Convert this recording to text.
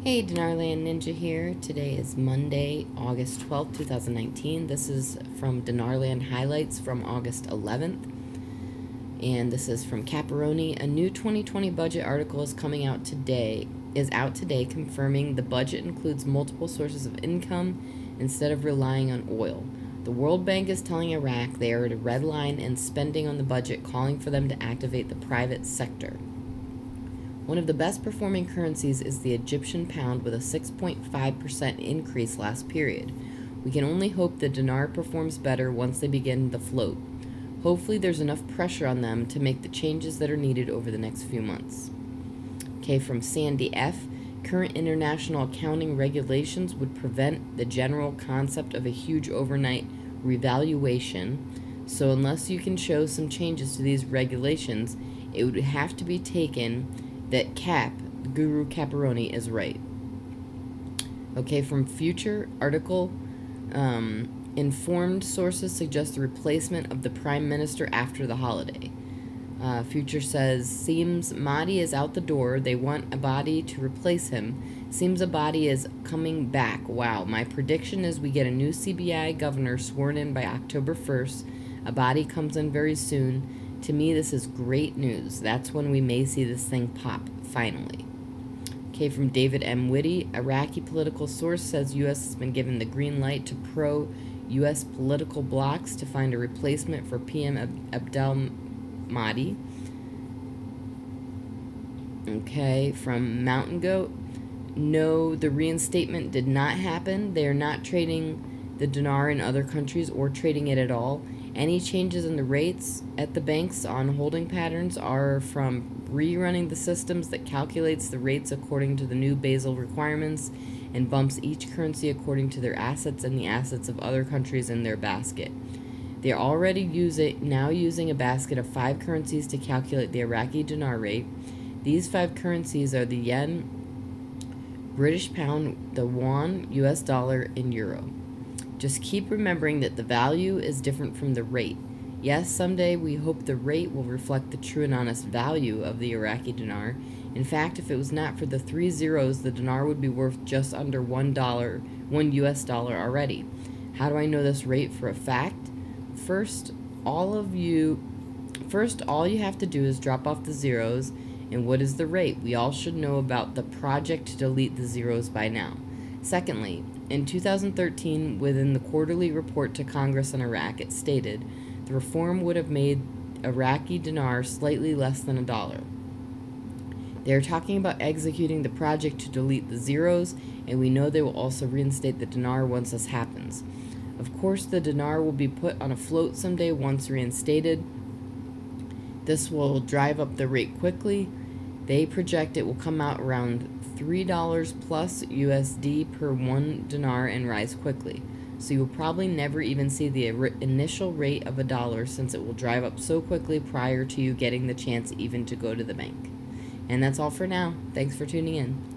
Hey, Dinarland Ninja here. Today is Monday, August 12th, 2019. This is from Dinarland Highlights from August 11th. And this is from Caparoni. A new 2020 budget article is out today confirming the budget includes multiple sources of income instead of relying on oil. The World Bank is telling Iraq they are at a red line in spending on the budget, calling for them to activate the private sector. One of the best performing currencies is the Egyptian pound with a 6.5% increase last period. We can only hope the dinar performs better once they begin the float. Hopefully there's enough pressure on them to make the changes that are needed over the next few months. Okay, from Sandy F. Current international accounting regulations would prevent the general concept of a huge overnight revaluation, so unless you can show some changes to these regulations, it would have to be taken that Guru Caparoni is right. Okay, from Future article, informed sources suggest the replacement of the Prime Minister after the holiday. Future says, seems Mahdi is out the door. They want Abadi to replace him. Seems Abadi is coming back. Wow, my prediction is we get a new CBI governor sworn in by October 1st. Abadi comes in very soon. To me, this is great news. That's when we may see this thing pop, finally. Okay, from David M. Whitty, Iraqi political source says U.S. has been given the green light to pro-U.S. political blocs to find a replacement for PM Abdel Mahdi. Okay, from Mountain Goat, no, the reinstatement did not happen. They are not trading the dinar in other countries or trading it at all. Any changes in the rates at the banks on holding patterns are from rerunning the systems that calculates the rates according to the new Basel requirements and bumps each currency according to their assets and the assets of other countries in their basket. They are already now using a basket of 5 currencies to calculate the Iraqi dinar rate. These 5 currencies are the yen, British pound, the won, US dollar, and euro. Just keep remembering that the value is different from the rate. Yes, someday we hope the rate will reflect the true and honest value of the Iraqi dinar. In fact, if it was not for the 3 zeros, the dinar would be worth just under $1 US dollar already. How do I know this rate for a fact? First, all you have to do is drop off the zeros. And what is the rate? We all should know about the project to delete the zeros by now. Secondly, in 2013, within the quarterly report to Congress on Iraq, it stated the reform would have made Iraqi dinar slightly less than $1. They are talking about executing the project to delete the zeros, and we know they will also reinstate the dinar once this happens. Of course, the dinar will be put on a float someday once reinstated. This will drive up the rate quickly. They project it will come out around $3 plus USD per 1 dinar and rise quickly. So you will probably never even see the initial rate of $1 since it will drive up so quickly prior to you getting the chance even to go to the bank. And that's all for now. Thanks for tuning in.